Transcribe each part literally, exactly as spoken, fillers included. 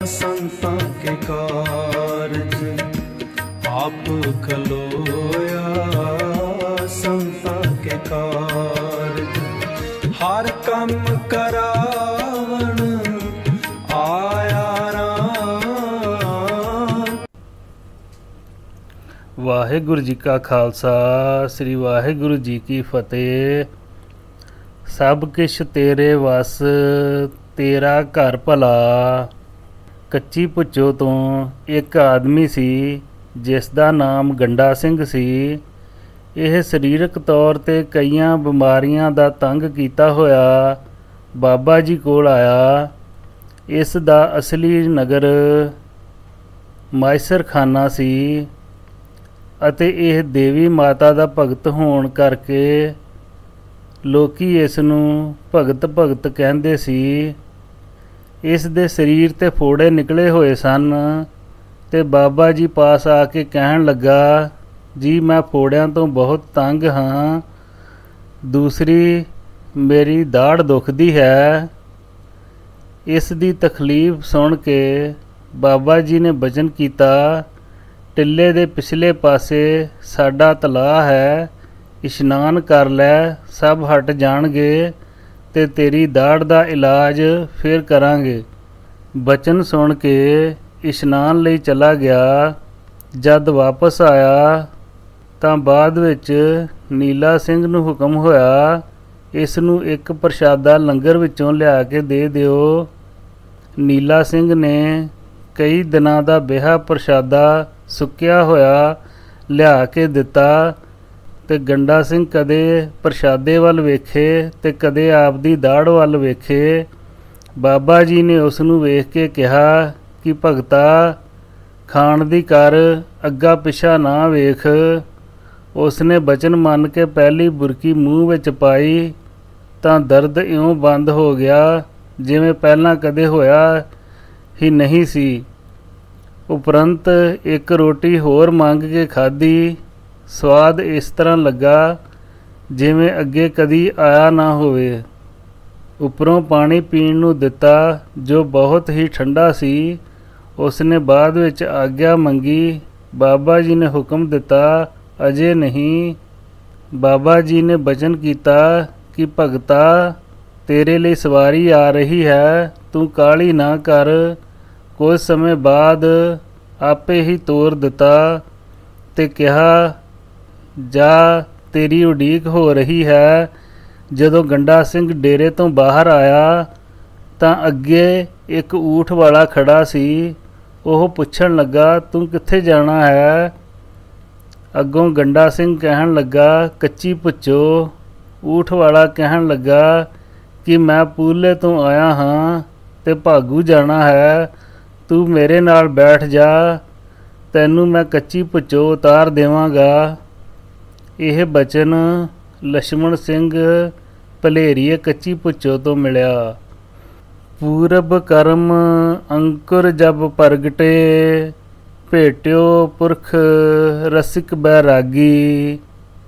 संतां के कारज आप खलोया, संतां के कारज हर कम करावण आया राम। वाहिगुरु जी का खालसा, श्री वाहिगुरु जी की फतेह। सब किश तेरे वस, तेरा घर भला। ਕੱਚੀ ਭੁੱਚੋ ਤੋਂ ਇੱਕ ਆਦਮੀ ਸੀ ਜਿਸ ਦਾ ਨਾਮ ਗੰਡਾ ਸਿੰਘ ਸੀ। ਇਹ ਸਰੀਰਕ ਤੌਰ 'ਤੇ ਕਈਆਂ ਬਿਮਾਰੀਆਂ ਦਾ ਤੰਗ ਕੀਤਾ ਹੋਇਆ ਬਾਬਾ ਜੀ ਕੋਲ ਆਇਆ। ਇਸ ਦਾ ਅਸਲੀ ਨਗਰ ਮਾਇਸਰਖਾਨਾ ਸੀ ਅਤੇ ਇਹ ਦੇਵੀ ਮਾਤਾ ਦਾ ਭਗਤ ਹੋਣ ਕਰਕੇ ਲੋਕੀ ਇਸ ਨੂੰ ਭਗਤ ਭਗਤ ਕਹਿੰਦੇ ਸੀ। ਇਸ ਦੇ ਸਰੀਰ 'ਤੇ ਫੋੜੇ ਨਿਕਲੇ ਹੋਏ ਸਨ ਅਤੇ ਬਾਬਾ ਜੀ ਪਾਸ ਆ ਕੇ ਕਹਿਣ ਲੱਗਾ, ਜੀ ਮੈਂ ਫੋੜਿਆਂ ਤੋਂ ਬਹੁਤ ਤੰਗ ਹਾਂ। ਦੂਸਰੀ ਮੇਰੀ ਦਾੜ੍ਹ ਦੁਖਦੀ ਹੈ। ਇਸ ਦੀ ਤਕਲੀਫ ਸੁਣ ਕੇ ਬਾਬਾ ਜੀ ਨੇ ਬਚਨ ਕੀਤਾ, ਟਿੱਲੇ ਦੇ ਪਿਛਲੇ ਪਾਸੇ ਸਾਡਾ ਤਲਾਅ ਹੈ, ਇਸ਼ਨਾਨ ਕਰ ਲੈ, ਸਭ ਹਟ ਜਾਣਗੇ ਤੇ ਤੇਰੀ ਦਾੜ੍ਹ ਦਾ ਇਲਾਜ ਫਿਰ ਕਰਾਂਗੇ। ਬਚਨ ਸੁਣ ਕੇ ਇਸ਼ਨਾਨ ਲਈ ਚਲਾ ਗਿਆ। ਜਦ ਵਾਪਸ ਆਇਆ ਤਾਂ ਬਾਅਦ ਵਿੱਚ ਨੀਲਾ ਸਿੰਘ ਨੂੰ ਹੁਕਮ ਹੋਇਆ, ਇਸ ਨੂੰ ਇੱਕ ਪ੍ਰਸ਼ਾਦਾ ਲੰਗਰ ਵਿੱਚੋਂ ਲਿਆ ਕੇ ਦੇ ਦਿਓ। ਨੀਲਾ ਸਿੰਘ ਨੇ ਕਈ ਦਿਨਾਂ ਦਾ ਬਿਹਾ ਪ੍ਰਸ਼ਾਦਾ ਸੁੱਕਿਆ ਹੋਇਆ ਲਿਆ ਕੇ ਦਿੱਤਾ ਤੇ ਗੰਡਾ ਸਿੰਘ ਕਦੇ ਪ੍ਰਸ਼ਾਦੇ ਵੱਲ ਵੇਖੇ ਤੇ ਕਦੇ ਆਪਦੀ ਦਾੜ੍ਹ ਵੱਲ ਵੇਖੇ। ਬਾਬਾ ਜੀ ਨੇ ਉਸ ਨੂੰ ਵੇਖ ਕੇ ਕਿਹਾ ਕਿ ਭਗਤਾ, ਖਾਣ ਦੀ ਕਰ, ਅੱਗਾ ਪਿਛਾ ਨਾ ਵੇਖ। ਉਸ ਨੇ ਬਚਨ ਮੰਨ ਕੇ ਪਹਿਲੀ ਬੁਰਕੀ ਮੂੰਹ ਵਿੱਚ ਪਾਈ ਤਾਂ ਦਰਦ ਇਉਂ ਬੰਦ ਹੋ ਗਿਆ ਜਿਵੇਂ ਪਹਿਲਾਂ ਕਦੇ ਹੋਇਆ ਹੀ ਨਹੀਂ ਸੀ। ਉਪਰੰਤ ਇੱਕ ਰੋਟੀ ਹੋਰ ਮੰਗ ਕੇ ਖਾਧੀ। ਸਵਾਦ ਇਸ ਤਰ੍ਹਾਂ ਲੱਗਾ ਜਿਵੇਂ ਅੱਗੇ ਕਦੀ ਆਇਆ ਨਾ ਹੋਵੇ। ਉੱਪਰੋਂ ਪਾਣੀ ਪੀਣ ਨੂੰ ਦਿੱਤਾ ਜੋ ਬਹੁਤ ਹੀ ਠੰਡਾ ਸੀ। ਉਸ ਨੇ ਬਾਅਦ ਵਿੱਚ ਆਗਿਆ ਮੰਗੀ। ਬਾਬਾ ਜੀ ਨੇ ਹੁਕਮ ਦਿੱਤਾ, ਅਜੇ ਨਹੀਂ। ਬਾਬਾ ਜੀ ਨੇ ਬਚਨ ਕੀਤਾ ਕਿ ਭਗਤਾ, ਤੇਰੇ ਲਈ ਸਵਾਰੀ ਆ ਰਹੀ ਹੈ, ਤੂੰ ਕਾਹਲੀ ਨਾ ਕਰ। ਕੁਝ ਸਮੇਂ ਬਾਅਦ ਆਪੇ ਹੀ ਤੋਰ ਦਿੱਤਾ ਤੇ ਕਿਹਾ, ਜਾ, ਤੇਰੀ ਉਡੀਕ ਹੋ ਰਹੀ ਹੈ। ਜਦੋਂ ਗੰਡਾ ਸਿੰਘ ਡੇਰੇ ਤੋਂ ਬਾਹਰ ਆਇਆ ਤਾਂ ਅੱਗੇ ਇੱਕ ਊਠ ਵਾਲਾ ਖੜਾ ਸੀ। ਉਹ ਪੁੱਛਣ ਲੱਗਾ, ਤੂੰ ਕਿੱਥੇ ਜਾਣਾ ਹੈ? ਅੱਗੋਂ ਗੰਡਾ ਸਿੰਘ ਕਹਿਣ ਲੱਗਾ, ਕੱਚੀ ਭੁੱਚੋ। ਊਠ ਵਾਲਾ ਕਹਿਣ ਲੱਗਾ ਕਿ ਮੈਂ ਪੂਲੇ ਤੋਂ ਆਇਆ ਹਾਂ ਤੇ ਭਾਗੂ ਜਾਣਾ ਹੈ, ਤੂੰ ਮੇਰੇ ਨਾਲ ਬੈਠ ਜਾ, ਤੈਨੂੰ ਮੈਂ ਕੱਚੀ ਭੁੱਚੋ ਉਤਾਰ ਦੇਵਾਂਗਾ। ਇਹ ਬਚਨ ਲਛਮਣ ਸਿੰਘ ਭਲੇਰੀਏ ਕੱਚੀ ਭੁੱਚੋ ਤੋਂ ਮਿਲਿਆ। ਪੂਰਬ ਕਰਮ ਅੰਕੁਰ ਜਬ ਪ੍ਰਗਟੇ, ਭੇਟਿਓ ਪੁਰਖ ਰਸਿਕ ਬੈਰਾਗੀ।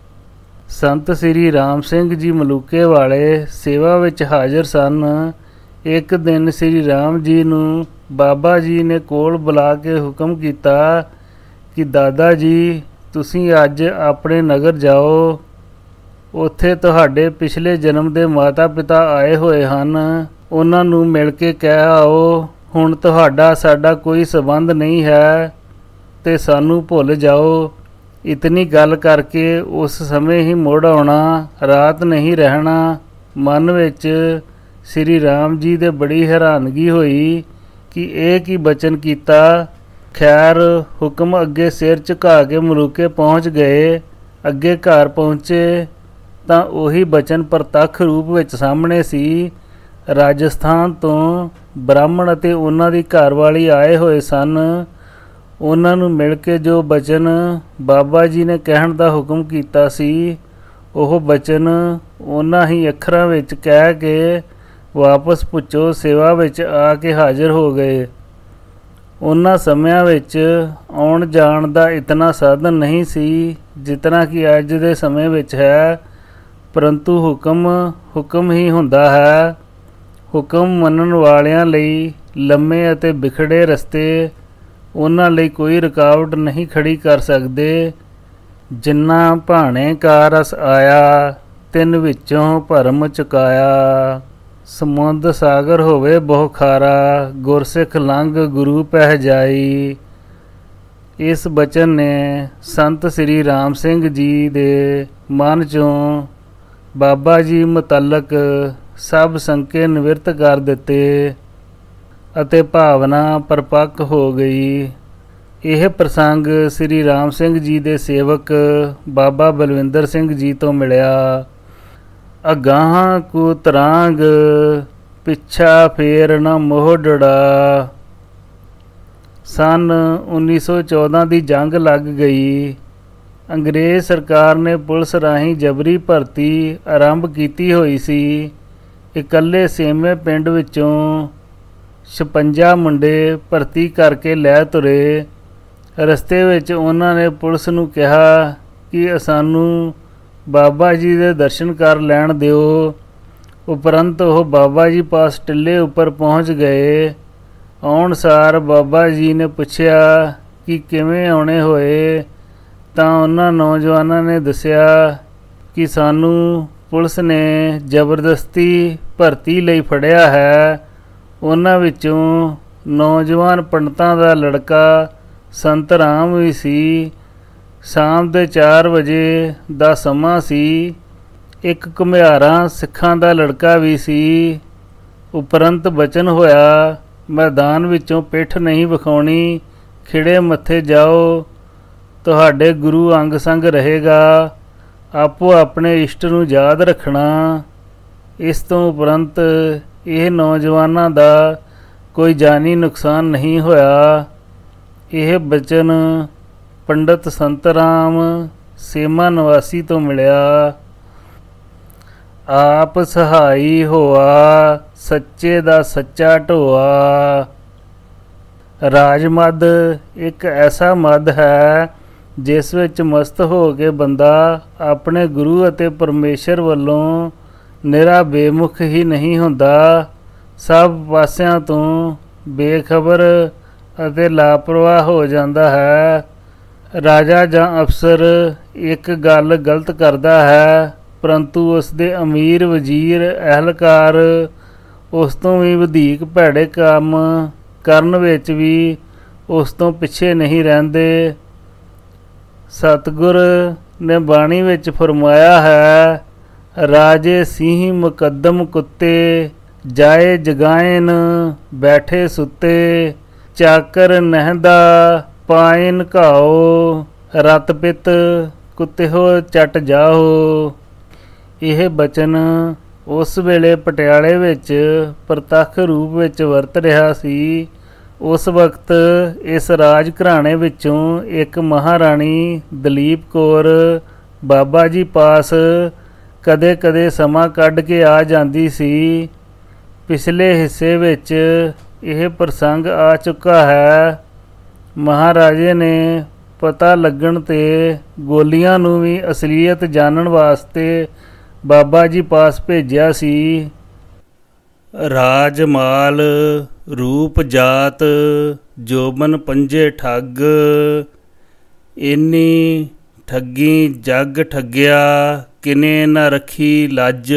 ਸੰਤ ਸ੍ਰੀ ਰਾਮ ਸਿੰਘ ਜੀ ਮਲੂਕੇ ਵਾਲੇ ਸੇਵਾ ਵਿੱਚ ਹਾਜ਼ਰ ਸਨ। ਇੱਕ ਦਿਨ ਸ੍ਰੀ ਰਾਮ ਜੀ ਨੂੰ ਬਾਬਾ ਜੀ ਨੇ ਕੋਲ ਬੁਲਾ ਕੇ ਹੁਕਮ ਕੀਤਾ ਕਿ ਦਾਦਾ ਜੀ, ਤੁਸੀਂ ਅੱਜ ਆਪਣੇ ਨਗਰ ਜਾਓ। ਉੱਥੇ ਤੁਹਾਡੇ ਪਿਛਲੇ ਜਨਮ ਦੇ ਮਾਤਾ ਪਿਤਾ ਆਏ ਹੋਏ ਹਨ, ਉਹਨਾਂ ਨੂੰ ਮਿਲ ਕੇ ਕਹਿ ਆਓ ਹੁਣ ਤੁਹਾਡਾ ਸਾਡਾ ਕੋਈ ਸੰਬੰਧ ਨਹੀਂ ਹੈ ਤੇ ਸਾਨੂੰ ਭੁੱਲ ਜਾਓ। ਇਤਨੀ ਗੱਲ ਕਰਕੇ ਉਸ ਸਮੇਂ ਹੀ ਮੁੜ ਆਉਣਾ, ਰਾਤ ਨਹੀਂ ਰਹਿਣਾ। ਮਨ ਵਿੱਚ ਸ੍ਰੀ ਰਾਮ ਜੀ ਦੇ ਬੜੀ ਹੈਰਾਨਗੀ ਹੋਈ ਕਿ ਇਹ ਕੀ ਬਚਨ ਕੀਤਾ। ਖੈਰ, ਹੁਕਮ ਅੱਗੇ ਸਿਰ ਝੁਕਾ ਕੇ ਮਲੂਕੇ ਪਹੁੰਚ ਗਏ। ਅੱਗੇ ਘਰ ਪਹੁੰਚੇ ਤਾਂ ਉਹੀ ਬਚਨ ਪ੍ਰਤੱਖ ਰੂਪ ਵਿੱਚ ਸਾਹਮਣੇ ਸੀ। ਰਾਜਸਥਾਨ ਤੋਂ ਬ੍ਰਾਹਮਣ ਅਤੇ ਉਹਨਾਂ ਦੀ ਘਰਵਾਲੀ ਆਏ ਹੋਏ ਸਨ। ਉਹਨਾਂ ਨੂੰ ਮਿਲ ਕੇ ਜੋ ਬਚਨ ਬਾਬਾ ਜੀ ਨੇ ਕਹਿਣ ਦਾ ਹੁਕਮ ਕੀਤਾ ਸੀ, ਉਹ ਬਚਨ ਉਹਨਾਂ ਹੀ ਅੱਖਰਾਂ ਵਿੱਚ ਕਹਿ ਕੇ ਵਾਪਸ ਭੁੱਚੋ ਸੇਵਾ ਵਿੱਚ ਆ ਕੇ ਹਾਜ਼ਰ ਹੋ ਗਏ। ਉਹਨਾਂ ਸਮਿਆਂ ਵਿੱਚ ਆਉਣ ਜਾਣ ਦਾ ਇਤਨਾ ਸਾਧਨ ਨਹੀਂ ਸੀ ਜਿਤਨਾ ਕਿ ਅੱਜ ਦੇ ਸਮੇਂ ਵਿੱਚ ਹੈ, ਪਰੰਤੂ ਹੁਕਮ ਹੁਕਮ ਹੀ ਹੁੰਦਾ ਹੈ। ਹੁਕਮ ਮੰਨਣ ਵਾਲਿਆਂ ਲਈ ਲੰਮੇ ਅਤੇ ਵਿਖੜੇ ਰਸਤੇ ਉਹਨਾਂ ਲਈ ਕੋਈ ਰੁਕਾਵਟ ਨਹੀਂ ਖੜੀ ਕਰ ਸਕਦੇ। ਜਿੰਨਾ ਭਾਣੇ ਕਾ ਰਸ ਆਇਆ, ਤਿੰਨ ਵਿੱਚੋਂ ਭਰਮ ਚੁਕਾਇਆ। ਸਮੁੰਦ ਸਾਗਰ ਹੋਵੇ ਬਹੁ ਖਾਰਾ, ਗੁਰਸਿੱਖ ਲੰਘ ਗੁਰੂ ਪਹਿ ਜਾਈ। ਇਸ ਬਚਨ ਨੇ ਸੰਤ ਸ੍ਰੀ ਰਾਮ ਸਿੰਘ ਜੀ ਦੇ ਮਨ 'ਚੋਂ ਬਾਬਾ ਜੀ ਮੁਤੱਲਕ ਸਭ ਸੰਕੇ ਨਿਵਰਤ ਕਰ ਦਿੱਤੇ ਅਤੇ ਭਾਵਨਾ ਪਰਪੱਕ ਹੋ ਗਈ। ਇਹ ਪ੍ਰਸੰਗ ਸ੍ਰੀ ਰਾਮ ਸਿੰਘ ਜੀ ਦੇ ਸੇਵਕ ਬਾਬਾ ਬਲਵਿੰਦਰ ਸਿੰਘ ਜੀ ਤੋਂ ਮਿਲਿਆ। ਅਗਾਹਾਂ ਕੂ ਤਰਾਂਗ, ਪਿੱਛਾ ਫੇਰ ਨਾ ਮੋਹੜੜਾ। ਸੰਨ ਉੱਨੀ ਸੌ ਚੌਦਾਂ ਦੀ ਜੰਗ ਲੱਗ ਗਈ। ਅੰਗਰੇਜ਼ ਸਰਕਾਰ ਨੇ ਪੁਲਿਸ ਰਾਹੀਂ ਜਬਰੀ ਭਰਤੀ ਆਰੰਭ ਕੀਤੀ ਹੋਈ ਸੀ। ਇਕੱਲੇ ਸੇਮੇ ਪਿੰਡ ਵਿੱਚੋਂ ਛਪੰਜਾ ਮੁੰਡੇ ਭਰਤੀ ਕਰਕੇ ਲੈ ਤੁਰੇ। ਰਸਤੇ ਵਿੱਚ ਉਹਨਾਂ ਨੇ ਪੁਲਿਸ ਨੂੰ ਕਿਹਾ ਕਿ ਸਾਨੂੰ ਬਾਬਾ ਜੀ ਦੇ ਦਰਸ਼ਨ ਕਰ ਲੈਣ ਦਿਓ। ਉਪਰੰਤ ਉਹ ਬਾਬਾ ਜੀ ਪਾਸ ਟਿੱਲੇ ਉੱਪਰ ਪਹੁੰਚ ਗਏ। ਆਉਣ ਸਾਰ ਬਾਬਾ ਜੀ ਨੇ ਪੁੱਛਿਆ ਕਿ ਕਿਵੇਂ ਆਉਣੇ ਹੋਏ, ਤਾਂ ਉਹਨਾਂ ਨੌਜਵਾਨਾਂ ਨੇ ਦੱਸਿਆ ਕਿ ਸਾਨੂੰ ਪੁਲਿਸ ਨੇ ਜ਼ਬਰਦਸਤੀ ਭਰਤੀ ਲਈ ਫੜਿਆ ਹੈ। ਉਹਨਾਂ ਵਿੱਚੋਂ ਨੌਜਵਾਨ ਪੰਡਤਾਂ ਦਾ ਲੜਕਾ ਸੰਤ ਰਾਮ ਵੀ ਸੀ। ਸ਼ਾਮ ਦੇ ਚਾਰ ਵਜੇ ਦਾ ਸਮਾਂ ਸੀ। ਇੱਕ ਘੁਮਿਆਰਾਂ ਸਿੱਖਾਂ ਦਾ ਲੜਕਾ ਵੀ ਸੀ। ਉਪਰੰਤ ਬਚਨ ਹੋਇਆ, ਮੈਦਾਨ ਵਿੱਚੋਂ ਪਿੱਠ ਨਹੀਂ ਵਿਖਾਉਣੀ, ਖਿੜੇ ਮੱਥੇ ਜਾਓ, ਤੁਹਾਡੇ ਗੁਰੂ ਅੰਗ ਸੰਗ ਰਹੇਗਾ, ਆਪੋ ਆਪਣੇ ਇਸ਼ਟ ਨੂੰ ਯਾਦ ਰੱਖਣਾ। ਇਸ ਤੋਂ ਉਪਰੰਤ ਇਹ ਨੌਜਵਾਨਾਂ ਦਾ ਕੋਈ ਜਾਨੀ ਨੁਕਸਾਨ ਨਹੀਂ ਹੋਇਆ। ਇਹ ਬਚਨ ਪੰਡਤ ਸੰਤ ਰਾਮ ਸੇਮਾ ਨਿਵਾਸੀ ਤੋਂ ਮਿਲਿਆ। ਆਪ ਸਹਾਈ ਹੋਆ, ਸੱਚੇ ਦਾ ਸੱਚਾ ਢੋਆ। ਰਾਜਮੱਧ ਇੱਕ ਐਸਾ ਮੱਧ ਹੈ ਜਿਸ ਵਿੱਚ ਮਸਤ ਹੋ ਕੇ ਬੰਦਾ ਆਪਣੇ ਗੁਰੂ ਅਤੇ ਪਰਮੇਸ਼ਰ ਵੱਲੋਂ ਨਿਰਾ ਬੇਮੁਖ ਹੀ ਨਹੀਂ ਹੁੰਦਾ, ਸਭ ਪਾਸਿਆਂ ਤੋਂ ਬੇਖਬਰ ਅਤੇ ਲਾਪਰਵਾਹ ਹੋ ਜਾਂਦਾ ਹੈ। ਰਾਜਾ ਜਾਂ ਅਫਸਰ ਇੱਕ ਗੱਲ ਗਲਤ ਕਰਦਾ ਹੈ, ਪਰੰਤੂ ਉਸ ਦੇ ਅਮੀਰ ਵਜ਼ੀਰ ਅਹਿਲਕਾਰ ਉਸ ਤੋਂ ਵੀ ਵਧੇਕ ਭੈੜੇ ਕੰਮ ਕਰਨ ਵਿੱਚ ਵੀ ਉਸ ਤੋਂ ਪਿੱਛੇ ਨਹੀਂ ਰਹਿੰਦੇ। ਸਤਿਗੁਰ ਨੇ ਬਾਣੀ ਵਿੱਚ ਫਰਮਾਇਆ ਹੈ, ਰਾਜੇ ਸਿੰਹ ਮੁਕੱਦਮ ਕੁੱਤੇ, ਜਾਏ ਜਗਾਇਨ ਬੈਠੇ ਸੁੱਤੇ, ਚਾਕਰ ਨਹਿੰਦਾ ਪਾਇਨ ਘਾਓ, ਰਤ ਪਿਤ ਕੁੱਤਿਓ ਚਟ ਜਾਓ। ਇਹ ਬਚਨ ਉਸ ਵੇਲੇ ਪਟਿਆਲੇ ਵਿੱਚ ਪ੍ਰਤੱਖ ਰੂਪ ਵਿੱਚ ਵਰਤ ਰਿਹਾ ਸੀ। ਉਸ ਵਕਤ ਇਸ ਰਾਜ ਘਰਾਣੇ ਵਿੱਚੋਂ ਇੱਕ ਮਹਾਰਾਣੀ ਦਲੀਪ ਕੌਰ ਬਾਬਾ ਜੀ ਪਾਸ ਕਦੇ ਕਦੇ ਸਮਾਂ ਕੱਢ ਕੇ ਆ ਜਾਂਦੀ ਸੀ। ਪਿਛਲੇ ਹਿੱਸੇ ਵਿੱਚ ਇਹ ਪ੍ਰਸੰਗ ਆ ਚੁੱਕਾ ਹੈ। ਮਹਾਰਾਜੇ ਨੇ ਪਤਾ ਲੱਗਣ 'ਤੇ ਗੋਲੀਆਂ ਨੂੰ ਵੀ ਅਸਲੀਅਤ ਜਾਣਨ ਵਾਸਤੇ ਬਾਬਾ ਜੀ ਪਾਸ ਭੇਜਿਆ ਸੀ। ਰਾਜਮਾਲ ਰੂਪ ਜਾਤ ਜੋਬਨ ਪੰਜੇ ਠੱਗ, ਇੰਨੀ ਠੱਗੀ ਜੱਗ ਠੱਗਿਆ, ਕਿਨੇ ਨਾ ਰੱਖੀ ਲੱਜ।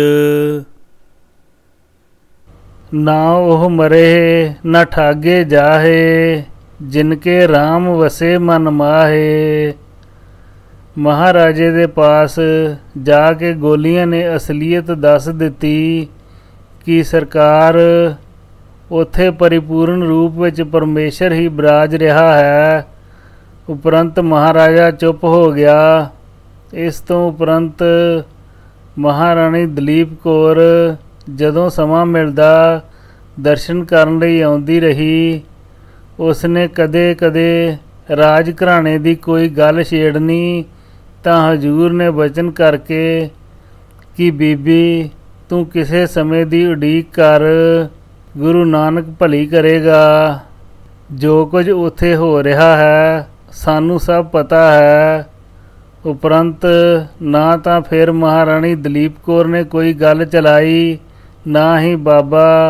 ਨਾ ਉਹ ਮਰੇ ਨਾ ਠਾਗੇ ਜਾਹੇ, ਜਿਨਕੇ ਰਾਮ ਵਸੇ ਮਨ ਮਾਹੇ। ਮਹਾਰਾਜੇ ਦੇ ਪਾਸ ਜਾ ਕੇ ਗੋਲੀਆਂ ਨੇ ਅਸਲੀਅਤ ਦੱਸ ਦਿੱਤੀ ਕਿ ਸਰਕਾਰ ਉੱਥੇ ਪਰਿਪੂਰਨ ਰੂਪ ਵਿੱਚ ਪਰਮੇਸ਼ਰ ਹੀ ਬਿਰਾਜ ਰਿਹਾ ਹੈ। ਉਪਰੰਤ ਮਹਾਰਾਜਾ ਚੁੱਪ ਹੋ ਗਿਆ। ਇਸ ਤੋਂ ਉਪਰੰਤ ਮਹਾਰਾਣੀ ਦਲੀਪ ਕੌਰ ਜਦੋਂ ਸਮਾਂ ਮਿਲਦਾ ਦਰਸ਼ਨ ਕਰਨ ਲਈ ਆਉਂਦੀ ਰਹੀ। ਉਸਨੇ ਕਦੇ ਕਦੇ ਰਾਜ ਘਰਾਣੇ ਦੀ ਕੋਈ ਗੱਲ ਛੇੜਨੀ ਤਾਂ ਹਜ਼ੂਰ ਨੇ ਬਚਨ ਕਰਕੇ ਕਿ ਬੀਬੀ ਤੂੰ ਕਿਸੇ ਸਮੇਂ ਦੀ ਉਡੀਕ ਕਰ, ਗੁਰੂ ਨਾਨਕ ਭਲੀ ਕਰੇਗਾ। ਜੋ ਕੁਝ ਉੱਥੇ ਹੋ ਰਿਹਾ ਹੈ ਸਾਨੂੰ ਸਭ ਪਤਾ ਹੈ। ਉਪਰੰਤ ਨਾ ਤਾਂ ਫਿਰ ਮਹਾਰਾਣੀ ਦਲੀਪ ਕੌਰ ਨੇ ਕੋਈ ਗੱਲ ਚਲਾਈ, ਨਾ ਹੀ ਬਾਬਾ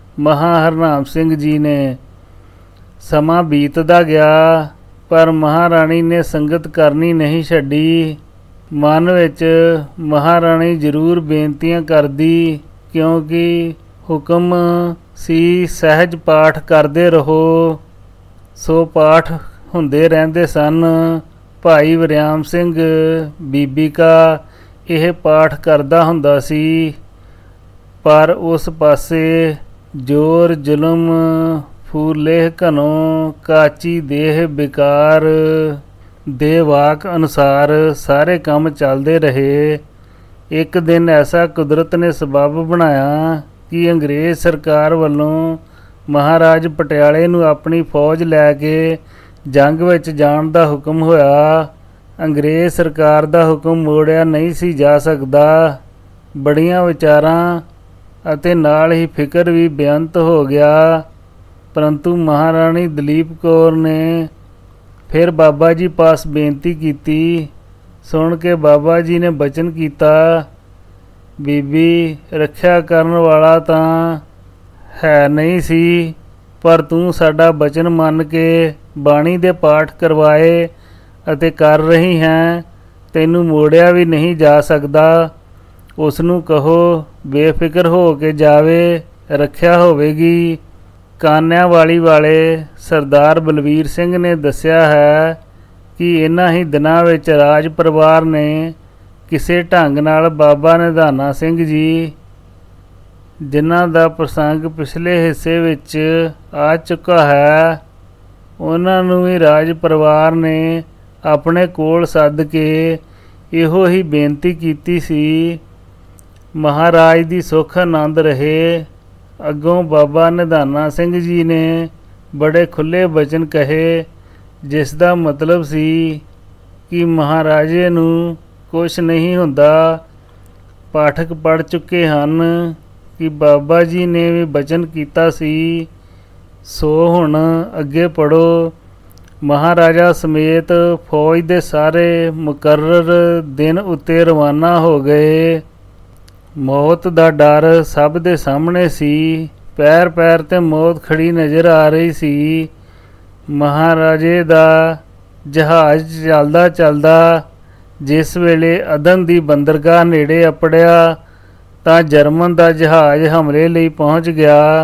ਮਹਾਂ ਹਰਨਾਮ ਸਿੰਘ ਜੀ ਨੇ। ਸਮਾਂ ਬੀਤਦਾ ਗਿਆ ਪਰ ਮਹਾਰਾਣੀ ਨੇ ਸੰਗਤ ਕਰਨੀ ਨਹੀਂ ਛੱਡੀ। ਮਨ ਵਿੱਚ ਮਹਾਰਾਣੀ ਜ਼ਰੂਰ ਬੇਨਤੀਆਂ ਕਰਦੀ, ਕਿਉਂਕਿ ਹੁਕਮ ਸੀ ਸਹਿਜ ਪਾਠ ਕਰਦੇ ਰਹੋ। ਸੋ ਪਾਠ ਹੁੰਦੇ ਰਹਿੰਦੇ ਸਨ। ਭਾਈ ਵਰਿਆਮ ਸਿੰਘ ਬੀਬੀ ਕਾ ਇਹ ਪਾਠ ਕਰਦਾ ਹੁੰਦਾ ਸੀ, ਪਰ ਉਸ ਪਾਸੇ ਜ਼ੋਰ ਜ਼ੁਲਮ ਫੂਲੇਹ ਘਨੋਂ ਕਾਚੀ ਦੇਹ ਬਿਕਾਰ ਦੇ ਵਾਕ ਅਨੁਸਾਰ ਸਾਰੇ ਕੰਮ ਚੱਲਦੇ ਰਹੇ। ਇੱਕ ਦਿਨ ਐਸਾ ਕੁਦਰਤ ਨੇ ਸਬੱਬ ਬਣਾਇਆ ਕਿ ਅੰਗਰੇਜ਼ ਸਰਕਾਰ ਵੱਲੋਂ ਮਹਾਰਾਜ ਪਟਿਆਲੇ ਨੂੰ ਆਪਣੀ ਫੌਜ ਲੈ ਕੇ ਜੰਗ ਵਿੱਚ ਜਾਣ ਦਾ ਹੁਕਮ ਹੋਇਆ। ਅੰਗਰੇਜ਼ ਸਰਕਾਰ ਦਾ ਹੁਕਮ ਮੋੜਿਆ ਨਹੀਂ ਸੀ ਜਾ ਸਕਦਾ। ਬੜੀਆਂ ਵਿਚਾਰਾਂ ਅਤੇ ਨਾਲ ਹੀ ਫਿਕਰ ਵੀ ਬੇਅੰਤ ਹੋ ਗਿਆ, ਪਰੰਤੂ ਮਹਾਰਾਣੀ ਦਲੀਪ ਕੌਰ ਨੇ ਫਿਰ ਬਾਬਾ ਜੀ ਪਾਸ ਬੇਨਤੀ ਕੀਤੀ। ਸੁਣ ਕੇ ਬਾਬਾ ਜੀ ਨੇ ਬਚਨ ਕੀਤਾ, ਬੀਬੀ ਰੱਖਿਆ ਕਰਨ ਵਾਲਾ ਤਾਂ ਹੈ ਨਹੀਂ ਸੀ, ਪਰ ਤੂੰ ਸਾਡਾ ਬਚਨ ਮੰਨ ਕੇ ਬਾਣੀ ਦੇ ਪਾਠ ਕਰਵਾਏ ਅਤੇ ਕਰ ਰਹੀ ਹੈ, ਤੈਨੂੰ ਮੋੜਿਆ ਵੀ ਨਹੀਂ ਜਾ ਸਕਦਾ। ਉਸ ਨੂੰ ਕਹੋ ਬੇਫਿਕਰ ਹੋ ਕੇ ਜਾਵੇ, ਰੱਖਿਆ ਹੋਵੇਗੀ। ਕਾਨਿਆਂਵਾਲੀ ਵਾਲੇ ਸਰਦਾਰ ਬਲਵੀਰ ਸਿੰਘ ਨੇ ਦੱਸਿਆ ਹੈ ਕਿ ਇਹਨਾਂ ਹੀ ਦਿਨਾਂ ਵਿੱਚ ਰਾਜ ਪਰਿਵਾਰ ਨੇ ਕਿਸੇ ਢੰਗ ਨਾਲ ਬਾਬਾ ਨਿਧਾਨਾ ਸਿੰਘ ਜੀ, ਜਿਨ੍ਹਾਂ ਦਾ ਪ੍ਰਸੰਗ ਪਿਛਲੇ ਹਿੱਸੇ ਵਿੱਚ ਆ ਚੁੱਕਾ ਹੈ, ਉਹਨਾਂ ਨੂੰ ਵੀ ਰਾਜ ਪਰਿਵਾਰ ਨੇ ਆਪਣੇ ਕੋਲ ਸੱਦ ਕੇ ਇਹੋ ਹੀ ਬੇਨਤੀ ਕੀਤੀ ਸੀ, ਮਹਾਰਾਜ ਦੀ ਸੁੱਖ ਆਨੰਦ ਰਹੇ। ਅੱਗੋਂ ਬਾਬਾ ਨਿਧਾਨਾ ਸਿੰਘ ਜੀ ਨੇ ਬੜੇ ਖੁੱਲ੍ਹੇ ਬਚਨ ਕਹੇ, ਜਿਸ ਦਾ ਮਤਲਬ ਸੀ ਕਿ ਮਹਾਰਾਜੇ ਨੂੰ ਕੁਛ ਨਹੀਂ ਹੁੰਦਾ। ਪਾਠਕ ਪੜ੍ਹ ਚੁੱਕੇ ਹਨ ਕਿ ਬਾਬਾ ਜੀ ਨੇ ਵੀ ਬਚਨ ਕੀਤਾ ਸੀ। ਸੋ ਹੁਣ ਅੱਗੇ ਪੜ੍ਹੋ। ਮਹਾਰਾਜਾ ਸਮੇਤ ਫੌਜ ਦੇ ਸਾਰੇ ਮੁਕਰਰ ਦਿਨ ਉੱਤੇ ਰਵਾਨਾ ਹੋ ਗਏ। ਮੌਤ ਦਾ ਡਰ ਸਭ ਦੇ ਸਾਹਮਣੇ ਸੀ। ਪੈਰ ਪੈਰ 'ਤੇ ਮੌਤ ਖੜੀ ਨਜ਼ਰ ਆ ਰਹੀ ਸੀ। ਮਹਾਰਾਜੇ ਦਾ ਜਹਾਜ਼ ਚੱਲਦਾ ਚੱਲਦਾ ਜਿਸ ਵੇਲੇ ਅਦਨ ਦੀ ਬੰਦਰਗਾਹ ਨੇੜੇ ਅੱਪੜਿਆ ਤਾਂ ਜਰਮਨ ਦਾ ਜਹਾਜ਼ ਹਮਲੇ ਲਈ ਪਹੁੰਚ ਗਿਆ।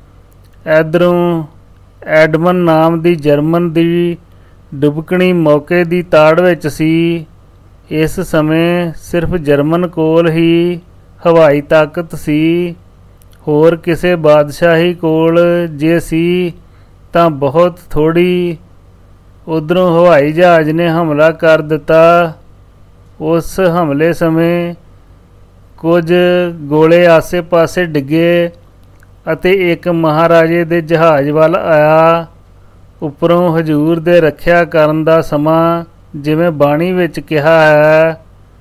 ਇੱਧਰੋਂ ਐਡਮਨ ਨਾਮ ਦੀ ਜਰਮਨ ਦੀ ਡੁਬਕਣੀ ਮੌਕੇ ਦੀ ਤਾੜ ਵਿੱਚ ਸੀ। ਇਸ ਸਮੇਂ ਸਿਰਫ ਜਰਮਨ ਕੋਲ ਹੀ ਹਵਾਈ ਤਾਕਤ ਸੀ। ਹੋਰ ਕਿਸੇ ਬਾਦਸ਼ਾਹੀ ਕੋਲ ਜੇ ਸੀ ਤਾਂ ਬਹੁਤ ਥੋੜ੍ਹੀ। ਉੱਧਰੋਂ ਹਵਾਈ ਜਹਾਜ਼ ਨੇ ਹਮਲਾ ਕਰ ਦਿੱਤਾ। ਉਸ ਹਮਲੇ ਸਮੇਂ ਕੁਝ ਗੋਲੇ ਆਸੇ ਪਾਸੇ ਡਿੱਗੇ ਅਤੇ ਇੱਕ ਮਹਾਰਾਜੇ ਦੇ ਜਹਾਜ਼ ਵੱਲ ਆਇਆ। ਉੱਪਰੋਂ ਹਜ਼ੂਰ ਦੇ ਰੱਖਿਆ ਕਰਨ ਦਾ ਸਮਾਂ ਜਿਵੇਂ ਬਾਣੀ ਵਿੱਚ ਕਿਹਾ ਹੈ,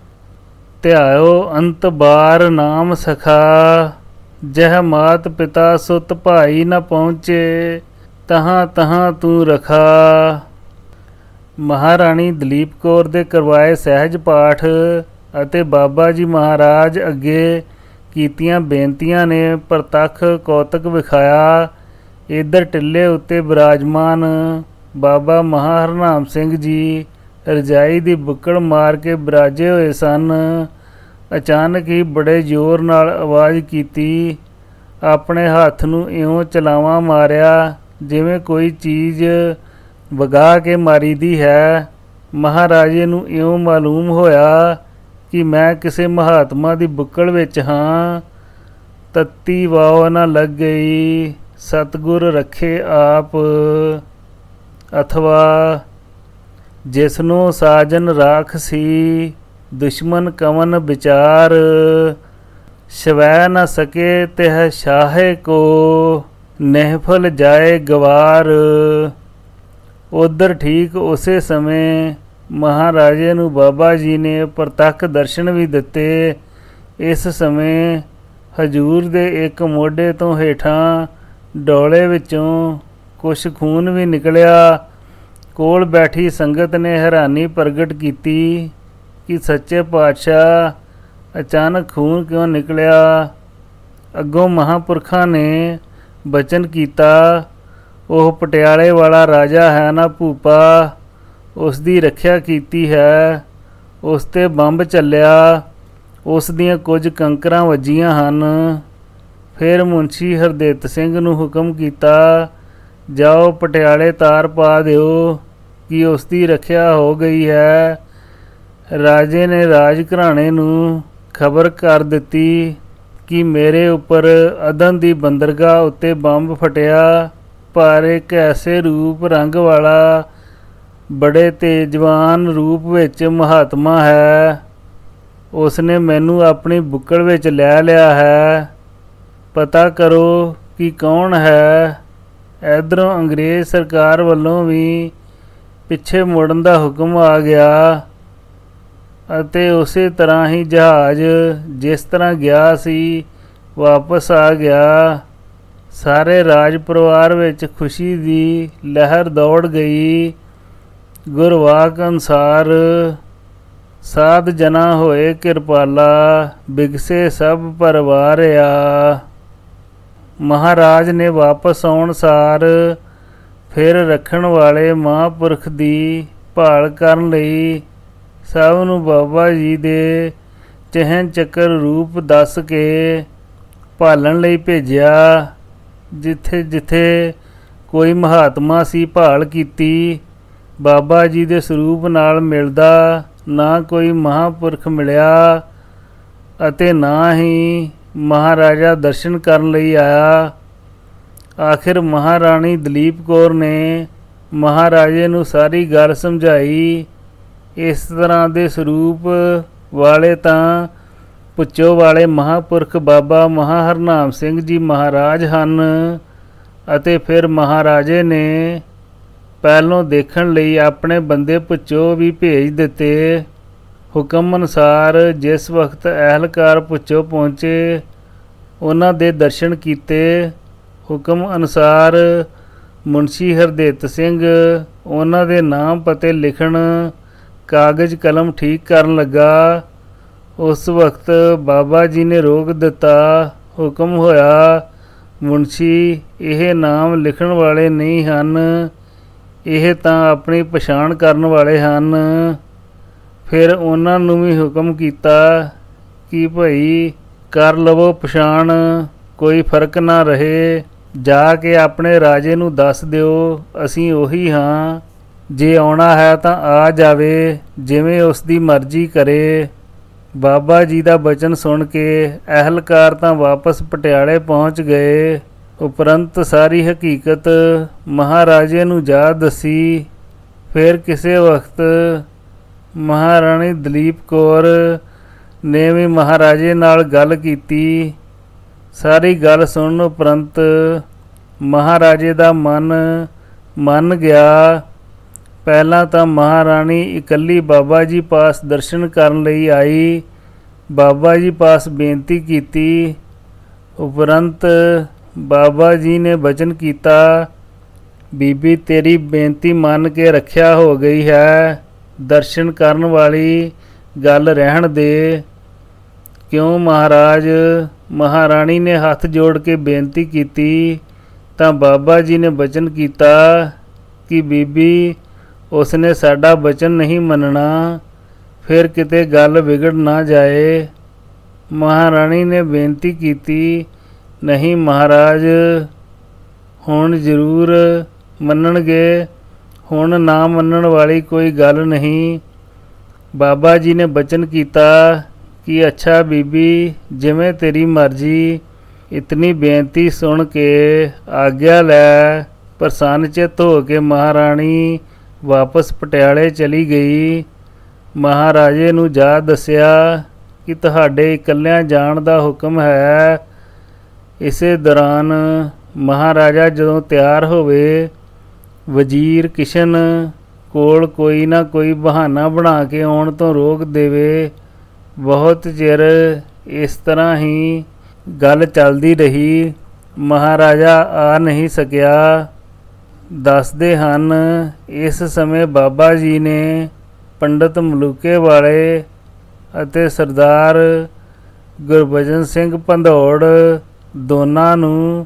ਧਿਆਇਓ ਅੰਤ ਬਾਰ ਨਾਮ ਸਖਾ, ਜਹ ਮਾਤ ਪਿਤਾ ਸੁਤ ਭਾਈ ਨਾ ਪਹੁੰਚੇ, ਤਹਾਂ ਤਹਾਂ ਤੂੰ ਰਖਾ। ਮਹਾਰਾਣੀ ਦਲੀਪ ਕੌਰ ਦੇ ਕਰਵਾਏ ਸਹਿਜ ਪਾਠ ਅਤੇ ਬਾਬਾ ਜੀ ਮਹਾਰਾਜ ਅੱਗੇ ਕੀਤੀਆਂ ਬੇਨਤੀਆਂ ਨੇ ਪ੍ਰਤੱਖ ਕੌਤਕ ਵਿਖਾਇਆ। ਇੱਧਰ ਟਿੱਲੇ ਉੱਤੇ ਬਿਰਾਜਮਾਨ ਬਾਬਾ ਮਹਾਂ ਹਰਨਾਮ ਸਿੰਘ ਜੀ ਰਜਾਈ ਦੀ ਬੁੱਕਲ ਮਾਰ ਕੇ ਬਿਰਾਜੇ ਹੋਏ ਸਨ। ਅਚਾਨਕ ਹੀ ਬੜੇ ਜ਼ੋਰ ਨਾਲ ਆਵਾਜ਼ ਕੀਤੀ। ਆਪਣੇ ਹੱਥ ਨੂੰ ਇਉਂ ਚਲਾਵਾਂ ਮਾਰਿਆ ਜਿਵੇਂ ਕੋਈ ਚੀਜ਼ ਵਗਾ ਕੇ ਮਾਰੀਦੀ ਹੈ। ਮਹਾਰਾਜੇ ਨੂੰ ਇਉਂ ਮਾਲੂਮ ਹੋਇਆ ਕਿ ਮੈਂ ਕਿਸੇ ਮਹਾਤਮਾ ਦੀ ਬੁੱਕਲ ਵਿੱਚ ਹਾਂ। ਤੱਤੀ ਵਾਹ ਨਾ ਲੱਗ ਗਈ, ਸਤਿਗੁਰ ਰੱਖੇ ਆਪ। ਅਥਵਾ ਜਿਸਨੂੰ ਸਾਜਨ ਰਾਖ ਸੀ, ਦੁਸ਼ਮਨ ਕਵਨ ਵਿਚਾਰ, ਸ਼ਵੈ ਨ ਸਕੇ ਤਿਹ ਸ਼ਾਹੇ ਕੋ, ਨਿਹਫਲ ਜਾਏ ਗਵਾਰ। ਉੱਧਰ ਠੀਕ ਉਸੇ ਸਮੇਂ ਮਹਾਰਾਜੇ ਨੂੰ ਬਾਬਾ ਜੀ ਨੇ ਪ੍ਰਤੱਖ ਦਰਸ਼ਨ ਵੀ ਦਿੱਤੇ। ਇਸ ਸਮੇਂ ਹਜ਼ੂਰ ਦੇ ਇੱਕ ਮੋਢੇ ਤੋਂ ਹੇਠਾਂ ਡੋਲੇ ਵਿੱਚੋਂ ਕੁਛ ਖੂਨ ਵੀ ਨਿਕਲਿਆ। ਕੋਲ ਬੈਠੀ ਸੰਗਤ ਨੇ ਹੈਰਾਨੀ ਪ੍ਰਗਟ ਕੀਤੀ ਕਿ ਸੱਚੇ ਪਾਤਸ਼ਾਹ ਅਚਾਨਕ ਖੂਨ ਕਿਉਂ ਨਿਕਲਿਆ। ਅੱਗੋਂ ਮਹਾਂਪੁਰਖਾਂ ਨੇ ਬਚਨ ਕੀਤਾ, ਉਹ ਪਟਿਆਲੇ ਵਾਲਾ ਰਾਜਾ ਹੈ ਨਾ ਭੂਪਾ, ਉਸ ਦੀ ਰੱਖਿਆ ਕੀਤੀ ਹੈ। ਉਸ 'ਤੇ ਬੰਬ ਚੱਲਿਆ, ਉਸ ਦੀਆਂ ਕੁਝ ਕੰਕਰਾਂ ਵੱਜੀਆਂ ਹਨ। ਫਿਰ ਮੁਨਸ਼ੀ ਹਰਦਿੱਤ ਸਿੰਘ ਨੂੰ ਹੁਕਮ ਕੀਤਾ, ਜਾਓ ਪਟਿਆਲੇ ਤਾਰ ਪਾ ਦਿਓ ਕਿ ਉਸ ਦੀ ਰੱਖਿਆ ਹੋ ਗਈ ਹੈ। ਰਾਜੇ ਨੇ ਰਾਜ ਘਰਾਣੇ ਨੂੰ ਖਬਰ ਕਰ ਦਿੱਤੀ ਕਿ ਮੇਰੇ ਉੱਪਰ ਅਦਨ ਦੀ ਬੰਦਰਗਾਹ ਉੱਤੇ ਬੰਬ ਫਟਿਆ, ਪਰ ਇੱਕ ਐਸੇ ਰੂਪ ਰੰਗ ਵਾਲਾ ਬੜੇ ਤੇਜਵਾਨ ਰੂਪ ਵਿੱਚ ਮਹਾਤਮਾ ਹੈ। ਉਸ ਨੇ ਮੈਨੂੰ ਆਪਣੀ ਬੁੱਕਲ ਵਿੱਚ ਲੈ ਲਿਆ ਹੈ, ਪਤਾ ਕਰੋ ਕਿ ਕੌਣ ਹੈ। ਇੱਧਰੋਂ ਅੰਗਰੇਜ਼ ਸਰਕਾਰ ਵੱਲੋਂ ਵੀ ਪਿੱਛੇ ਮੁੜਨ ਦਾ ਹੁਕਮ ਆ ਗਿਆ ਅਤੇ ਉਸੇ ਤਰ੍ਹਾਂ ਹੀ ਜਹਾਜ਼ ਜਿਸ ਤਰ੍ਹਾਂ ਗਿਆ ਸੀ ਵਾਪਸ ਆ ਗਿਆ। ਸਾਰੇ ਰਾਜ ਪਰਿਵਾਰ ਵਿੱਚ ਖੁਸ਼ੀ ਦੀ ਲਹਿਰ ਦੌੜ ਗਈ। ਗੁਰਵਾਕ ਅਨੁਸਾਰ ਸਾਧ ਜਨਾ ਹੋਏ ਕਿਰਪਾਲਾ, ਬਿਗਸੇ ਸਭ ਪਰਵਾਰਿਆ। ਮਹਾਰਾਜ ਨੇ ਵਾਪਸ ਆਉਣ ਸਾਰ ਫਿਰ ਰੱਖਣ ਵਾਲੇ ਮਹਾਂਪੁਰਖ ਦੀ ਭਾਲ ਕਰਨ ਲਈ ਸਭ ਨੂੰ ਬਾਬਾ ਜੀ ਦੇ ਚਿਹਨ ਚੱਕਰ ਰੂਪ ਦੱਸ ਕੇ ਭਾਲਣ ਲਈ ਭੇਜਿਆ। ਜਿੱਥੇ ਜਿੱਥੇ ਕੋਈ ਮਹਾਤਮਾ ਸੀ ਭਾਲ ਕੀਤੀ, ਬਾਬਾ ਜੀ ਦੇ ਸਰੂਪ ਨਾਲ ਮਿਲਦਾ ਨਾ ਕੋਈ ਮਹਾਂਪੁਰਖ ਮਿਲਿਆ ਅਤੇ ਨਾ ਹੀ ਮਹਾਰਾਜਾ ਦਰਸ਼ਨ ਕਰਨ ਲਈ ਆਇਆ। ਆਖਿਰ ਮਹਾਰਾਣੀ ਦਲੀਪ ਕੌਰ ਨੇ ਮਹਾਰਾਜੇ ਨੂੰ ਸਾਰੀ ਗੱਲ ਸਮਝਾਈ। ਇਸ ਤਰ੍ਹਾਂ ਦੇ ਸਰੂਪ ਵਾਲੇ ਤਾਂ ਪੁੱਚੋ ਵਾਲੇ ਮਹਾਂਪੁਰਖ ਬਾਬਾ ਮਹਾਹਰਨਾਮ ਸਿੰਘ ਜੀ ਮਹਾਰਾਜ ਹਨ। ਅਤੇ ਫਿਰ ਮਹਾਰਾਜੇ ਨੇ ਪਹਿਲੋਂ ਦੇਖਣ ਲਈ ਆਪਣੇ ਬੰਦੇ ਪੁੱਚੋ ਵੀ ਭੇਜ ਦਿੱਤੇ। ਹੁਕਮ ਅਨੁਸਾਰ ਜਿਸ ਵਕਤ ਅਹਿਲਕਾਰ ਪੁੱਚੋ ਪਹੁੰਚੇ, ਉਹਨਾਂ ਦੇ ਦਰਸ਼ਨ ਕੀਤੇ। ਹੁਕਮ ਅਨੁਸਾਰ ਮੁਨਸ਼ੀ ਹਰਦਿੱਤ ਸਿੰਘ ਉਹਨਾਂ ਦੇ ਨਾਮ ਪਤੇ ਲਿਖਣ ਕਾਗਜ਼ ਕਲਮ ਠੀਕ ਕਰਨ ਲੱਗਾ। ਉਸ ਵਕਤ ਬਾਬਾ ਜੀ ਨੇ ਰੋਕ ਦਿੱਤਾ। ਹੁਕਮ ਹੋਇਆ, ਮੁਨਸ਼ੀ ਇਹ ਨਾਮ ਲਿਖਣ ਵਾਲੇ ਨਹੀਂ ਹਨ, ਇਹ ਤਾਂ ਆਪਣੀ ਪਛਾਣ ਕਰਨ ਵਾਲੇ ਹਨ। ਫਿਰ ਉਹਨਾਂ ਨੂੰ ਵੀ ਹੁਕਮ ਕੀਤਾ ਕਿ ਭਈ ਕਰ ਲਵੋ ਪਛਾਣ, ਕੋਈ ਫਰਕ ਨਾ ਰਹੇ। ਜਾ ਕੇ ਆਪਣੇ ਰਾਜੇ ਨੂੰ ਦੱਸ ਦਿਓ ਅਸੀਂ ਉਹੀ ਹਾਂ, ਜੇ ਆਉਣਾ ਹੈ ਤਾਂ ਆ ਜਾਵੇ, ਜਿਵੇਂ ਉਸ ਦੀ ਮਰਜ਼ੀ ਕਰੇ। ਬਾਬਾ ਜੀ ਦਾ ਬਚਨ ਸੁਣ ਕੇ ਅਹਿਲਕਾਰ ਤਾਂ ਵਾਪਸ ਪਟਿਆਲੇ ਪਹੁੰਚ ਗਏ। ਉਪਰੰਤ ਸਾਰੀ ਹਕੀਕਤ ਮਹਾਰਾਜੇ ਨੂੰ ਜਾ ਦੱਸੀ। ਫਿਰ ਕਿਸੇ ਵਕਤ ਮਹਾਰਾਣੀ ਦਲੀਪ ਕੌਰ ਨੇ ਵੀ ਮਹਾਰਾਜੇ ਨਾਲ ਗੱਲ ਕੀਤੀ। ਸਾਰੀ ਗੱਲ ਸੁਣਨ ਉਪਰੰਤ ਮਹਾਰਾਜੇ ਦਾ ਮਨ ਮੰਨ ਗਿਆ। ਪਹਿਲਾਂ ਤਾਂ ਮਹਾਰਾਣੀ ਇਕੱਲੀ ਬਾਬਾ ਜੀ ਪਾਸ ਦਰਸ਼ਨ ਕਰਨ ਲਈ ਆਈ। ਬਾਬਾ ਜੀ ਪਾਸ ਬੇਨਤੀ ਕੀਤੀ। ਉਪਰੰਤ ਬਾਬਾ ਜੀ ਨੇ ਬਚਨ ਕੀਤਾ, ਬੀਬੀ ਤੇਰੀ ਬੇਨਤੀ ਮੰਨ ਕੇ ਰੱਖਿਆ ਹੋ ਗਈ ਹੈ, ਦਰਸ਼ਨ ਕਰਨ ਵਾਲੀ ਗੱਲ ਰਹਿਣ ਦੇ। ਕਿਉਂ ਮਹਾਰਾਜ? ਮਹਾਰਾਣੀ ਨੇ ਹੱਥ ਜੋੜ ਕੇ ਬੇਨਤੀ ਕੀਤੀ ਤਾਂ ਬਾਬਾ ਜੀ ਨੇ ਬਚਨ ਕੀਤਾ ਕਿ ਬੀਬੀ ਉਸਨੇ ਸਾਡਾ ਬਚਨ ਨਹੀਂ ਮੰਨਣਾ, ਫਿਰ ਕਿਤੇ ਗੱਲ ਵਿਗੜ ਨਾ ਜਾਏ। ਮਹਾਰਾਣੀ ਨੇ ਬੇਨਤੀ ਕੀਤੀ, ਨਹੀਂ ਮਹਾਰਾਜ ਹੁਣ ਜ਼ਰੂਰ ਮੰਨਣਗੇ, ਹੁਣ ਨਾ ਮੰਨਣ ਵਾਲੀ ਕੋਈ ਗੱਲ ਨਹੀਂ। ਬਾਬਾ ਜੀ ਨੇ ਬਚਨ ਕੀਤਾ ਕਿ ਅੱਛਾ ਬੀਬੀ ਜਿਵੇਂ ਤੇਰੀ ਮਰਜ਼ੀ। ਇਤਨੀ ਬੇਨਤੀ ਸੁਣ ਕੇ ਆਗਿਆ ਲੈ। ਪ੍ਰਸੰਨ ਚਿੱਤ ਹੋ ਕੇ ਮਹਾਰਾਣੀ ਵਾਪਸ ਪਟਿਆਲੇ ਚਲੀ ਗਈ। ਮਹਾਰਾਜੇ ਨੂੰ ਜਾ ਦੱਸਿਆ ਕਿ ਤੁਹਾਡੇ ਇਕੱਲਿਆਂ ਜਾਣ ਦਾ ਹੁਕਮ ਹੈ। ਇਸੇ ਦੌਰਾਨ ਮਹਾਰਾਜਾ ਜਦੋਂ ਤਿਆਰ ਹੋਵੇ, ਵਜ਼ੀਰ ਕਿਸ਼ਨ ਕੋਲ ਕੋਈ ਨਾ ਕੋਈ ਬਹਾਨਾ ਬਣਾ ਕੇ ਆਉਣ ਤੋਂ ਰੋਕ ਦੇਵੇ। ਬਹੁਤ ਚਿਰ ਇਸ ਤਰ੍ਹਾਂ ਹੀ ਗੱਲ ਚੱਲਦੀ ਰਹੀ। ਮਹਾਰਾਜਾ ਆ ਨਹੀਂ ਸਕਿਆ। ਦੱਸਦੇ ਹਨ ਇਸ ਸਮੇਂ ਬਾਬਾ ਜੀ ਨੇ ਪੰਡਤ ਮਲੂਕੇ ਵਾਲੇ ਅਤੇ ਸਰਦਾਰ ਗੁਰਬਚਨ ਸਿੰਘ ਭੰਦੌੜ ਦੋਨਾਂ ਨੂੰ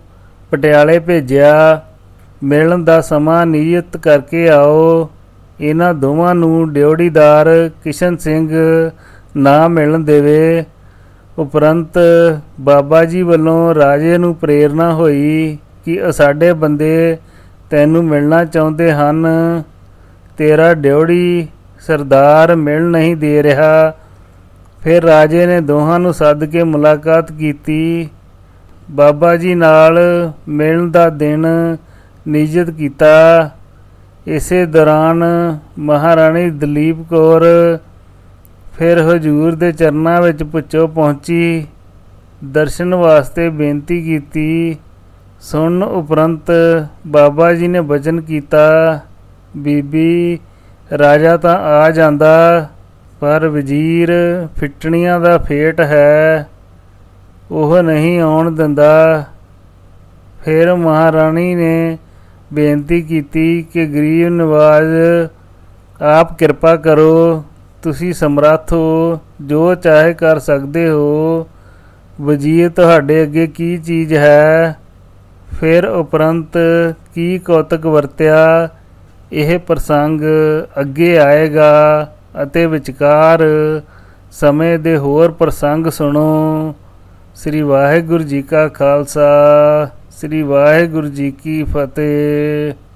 ਪਟਿਆਲੇ ਭੇਜਿਆ। ਮਿਲਣ ਦਾ ਸਮਾਂ ਨਿਯਤ ਕਰਕੇ ਆਓ। ਇਹਨਾਂ ਦੋਵਾਂ ਨੂੰ ਡਿਉੜੀਦਾਰ ਕਿਸ਼ਨ ਸਿੰਘ ਨਾ ਮਿਲਣ ਦੇਵੇ। ਉਪਰੰਤ ਬਾਬਾ ਜੀ ਵੱਲੋਂ ਰਾਜੇ ਨੂੰ ਪ੍ਰੇਰਨਾ ਹੋਈ ਕਿ ਸਾਡੇ ਬੰਦੇ ਤੈਨੂੰ ਮਿਲਣਾ ਚਾਹੁੰਦੇ ਹਨ। ਤੇਰਾ ਡਿਉੜੀ ਸਰਦਾਰ ਮਿਲ ਨਹੀਂ ਦੇ ਰਿਹਾ। ਫਿਰ ਰਾਜੇ ਨੇ ਦੋਹਾਂ ਨੂੰ ਸੱਦ ਕੇ ਮੁਲਾਕਾਤ ਕੀਤੀ। ਬਾਬਾ ਜੀ ਨਾਲ ਮਿਲਣ ਦਾ ਦਿਨ ਨਿਯਤ ਕੀਤਾ। ਇਸੇ ਦੌਰਾਨ ਮਹਾਰਾਣੀ ਦਲੀਪ ਕੌਰ ਫਿਰ ਹਜ਼ੂਰ ਦੇ ਚਰਨਾਂ ਵਿੱਚ ਭੁੱਚੋ ਪਹੁੰਚੀ। ਦਰਸ਼ਨ ਵਾਸਤੇ ਬੇਨਤੀ ਕੀਤੀ। ਸੁਣਨ ਉਪਰੰਤ ਬਾਬਾ ਜੀ ਨੇ ਬਚਨ ਕੀਤਾ, ਬੀਬੀ ਰਾਜਾ ਤਾਂ ਆ ਜਾਂਦਾ, ਪਰ ਵਜ਼ੀਰ ਫਿੱਟਣੀਆਂ ਦਾ ਫੇਟ ਹੈ, ਉਹ ਨਹੀਂ ਆਉਣ ਦਿੰਦਾ। ਫਿਰ ਮਹਾਰਾਣੀ ਨੇ ਬੇਨਤੀ ਕੀਤੀ ਕਿ ਗਰੀਬ ਨਵਾਜ਼ ਆਪ ਕਿਰਪਾ ਕਰੋ, ਤੁਸੀਂ ਸਮਰੱਥ ਹੋ, ਜੋ ਚਾਹੇ ਕਰ ਸਕਦੇ ਹੋ। ਵਜ਼ੀਰ ਤੁਹਾਡੇ ਅੱਗੇ ਕੀ ਚੀਜ਼ ਹੈ? ਫਿਰ ਉਪਰੰਤ ਕੀ ਕੌਤਕ ਵਰਤਿਆ, ਇਹ ਪ੍ਰਸੰਗ ਅੱਗੇ ਆਏਗਾ ਅਤੇ ਵਿਚਕਾਰ ਸਮੇਂ ਦੇ ਹੋਰ ਪ੍ਰਸੰਗ ਸੁਣੋ। ਸ੍ਰੀ ਵਾਹਿਗੁਰੂ ਜੀ ਕਾ ਖਾਲਸਾ, ਸ੍ਰੀ ਵਾਹਿਗੁਰੂ ਜੀ ਕੀ ਫਤਿਹ।